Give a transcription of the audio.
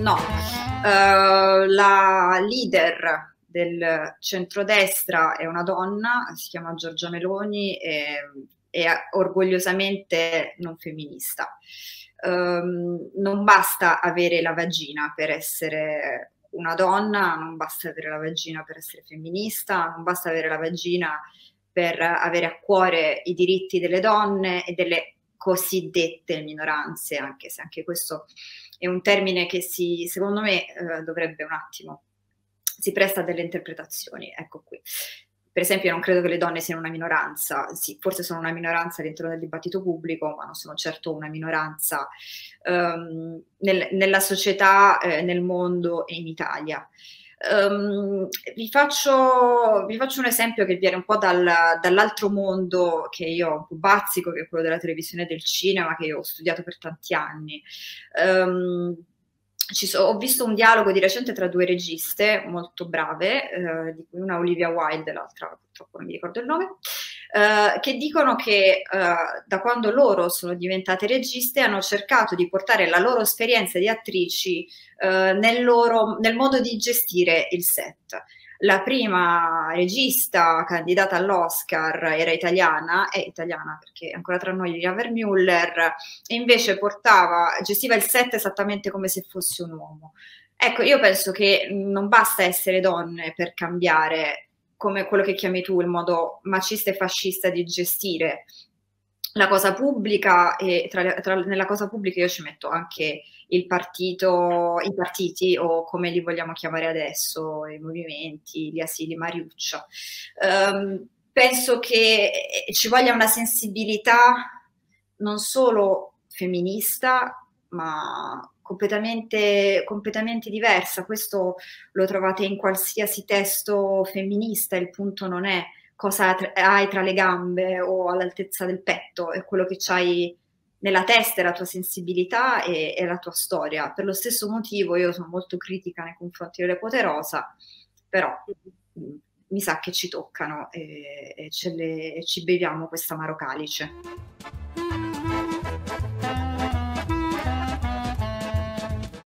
No, la leader del centrodestra è una donna, si chiama Giorgia Meloni e è orgogliosamente non femminista. Non basta avere la vagina per essere una donna, non basta avere la vagina per essere femminista, non basta avere la vagina per avere a cuore i diritti delle donne e delle cosiddette minoranze, anche se anche questo è un termine che secondo me dovrebbe un attimo, si presta a delle interpretazioni, ecco qui. Per esempio, io non credo che le donne siano una minoranza, sì, forse sono una minoranza all'interno del dibattito pubblico, ma non sono certo una minoranza nella società, nel mondo e in Italia. Vi faccio un esempio che viene un po' dall'altro mondo che io un po' bazzico, che è quello della televisione e del cinema, che io ho studiato per tanti anni. Ho visto un dialogo di recente tra due registe molto brave, di cui una Olivia Wilde e l'altra purtroppo non mi ricordo il nome, che dicono che da quando loro sono diventate registe hanno cercato di portare la loro esperienza di attrici nel modo di gestire il set. La prima regista candidata all'Oscar era italiana, è italiana perché ancora tra noi Lina Vermeulen, e invece gestiva il set esattamente come se fosse un uomo. Ecco, io penso che non basta essere donne per cambiare, come quello che chiami tu, il modo macista e fascista di gestire la cosa pubblica, e nella cosa pubblica io ci metto anche i partiti, o come li vogliamo chiamare adesso, i movimenti, gli asili Mariuccia. Penso che ci voglia una sensibilità non solo femminista, ma completamente diversa. Questo lo trovate in qualsiasi testo femminista, il punto non è cosa hai tra le gambe o all'altezza del petto, è quello che c'hai nella testa, è la tua sensibilità e la tua storia. Per lo stesso motivo io sono molto critica nei confronti delle quote rosa, però mi sa che ci toccano e ci beviamo questa amaro calice.